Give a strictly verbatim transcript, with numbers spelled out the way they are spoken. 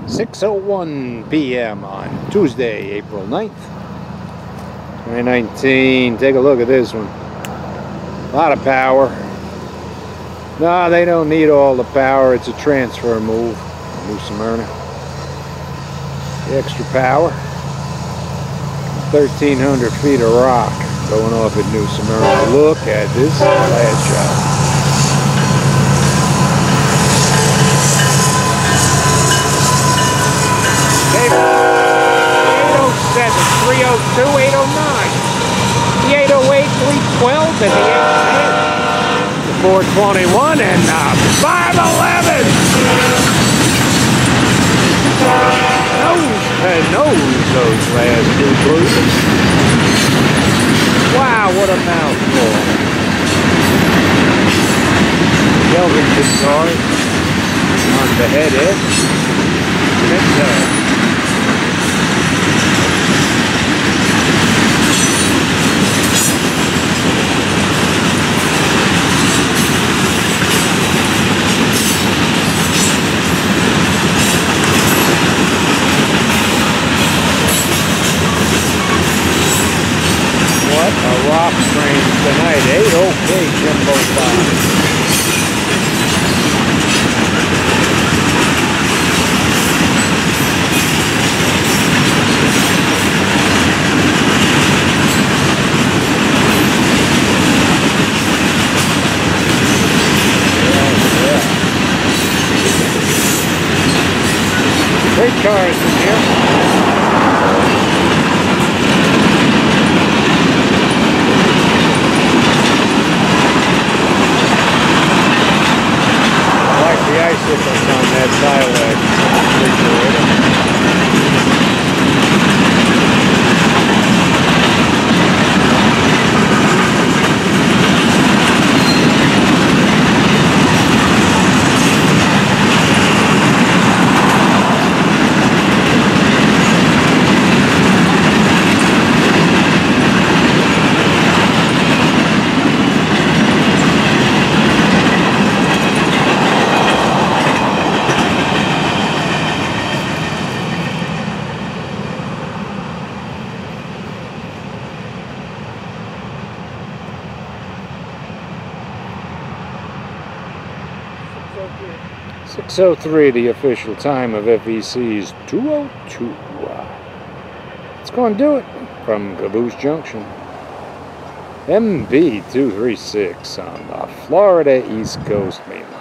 six oh one p m on Tuesday, April ninth, twenty nineteen. Take a look at this one. A lot of power. No, they don't need all the power. It's a transfer move. New Smyrna. The extra power. thirteen hundred feet of rock going off at New Smyrna. Look at this last shot. eight oh seven, three oh two, eight oh nine, the eight oh eight, three twelve, and the eight ten, the four twenty-one, and the five eleven. Nose to nose, those last two blues. Wow, what a mouthful. Kelvin guitar on the head edge. And uh, what a rock train tonight, eh? Okay, Jimbo five. Great cars in here. The icicles on that Silex. six oh three, the official time of F E C's two oh two. Let's go and do it from Caboose Junction. M B two thirty-six on the Florida East Coast mainland.